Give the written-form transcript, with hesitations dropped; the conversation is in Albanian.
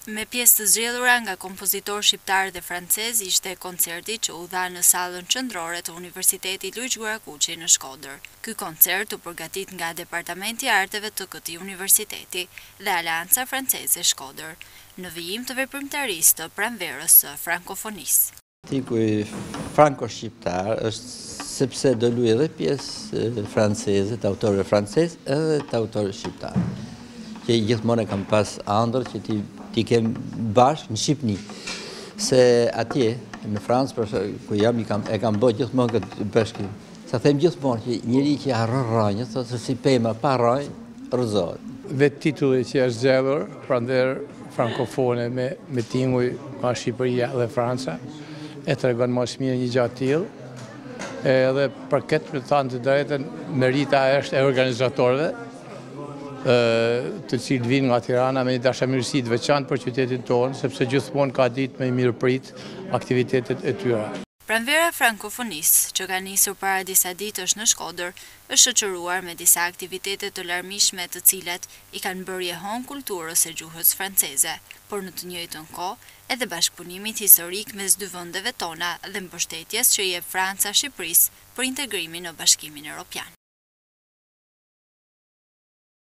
Me pjesë të zgjedhura nga kompozitorë shqiptarë dhe francezë ishte koncerti që u dha në sallën qendrore të Universitetit Luiq Gurakuqi në Shkodër. Ky koncert u përgatit nga Departamenti i Arteve të këtij universiteti dhe Aleanca Franceze Shkodër, në vijim të veprimtarisë të pranverës së frankofonisë. Tiku i franko-shqiptar është sepse do luajë edhe pjesë franceze, të autorëve francezë edhe të autorëve shqiptar. Që gjithmonë kam pas ëndër që ti kem bashkë në Shqipëni. Se atje, në Francë, ku jam, e kam bërë gjithmonë këtë bashkim. Sa them gjithmonë që njëri që harron rrënjë, thotë se si pema pa rrënjë, rrëzohet. Vetë titulli që është zgjedhur, pranverë frankofone me tinguj nga Shqipëria dhe Franca, e tregon më së miri një gjatë tillë. Edhe për këtë, me thënë të drejtën, merita është e organizatorëve, të cilët vinë nga Tirana me një dashamirësi të veçantë për qytetin tonë, sepse gjithmonë ka ditë me mirëprit aktivitetet e tyre. Pranvera frankofonisë, që ka nisur para disa ditësh në Shkodër, është shoqëruar me disa aktivitete të larmishme të cilat i kanë bërë jehon kulturës së gjuhës franceze, por në të njëjtën kohë edhe bashkëpunimit historik mes dy vendeve tona dhe mbështetjes që jep Franca Shqipërisë për integrimin në Bashkimin Evropian.